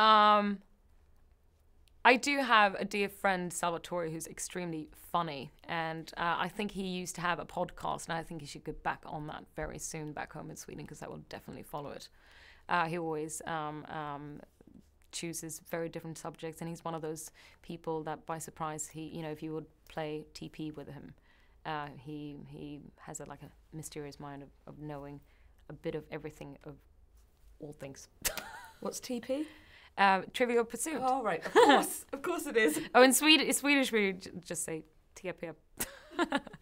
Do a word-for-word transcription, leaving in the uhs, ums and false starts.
Um, I do have a dear friend, Salvatore, who's extremely funny. And uh, I think he used to have a podcast, and I think he should get back on that very soon back home in Sweden, because I will definitely follow it. Uh, he always um, um, chooses very different subjects, and he's one of those people that by surprise, he, you know, if you would play T P with him, uh, he he has a, like a mysterious mind of, of knowing a bit of everything of all things. What's T P? Uh, Trivial Pursuit. Oh, right. Of course. Of course it is. Oh, in Swedish, in Swedish we j- just say T P.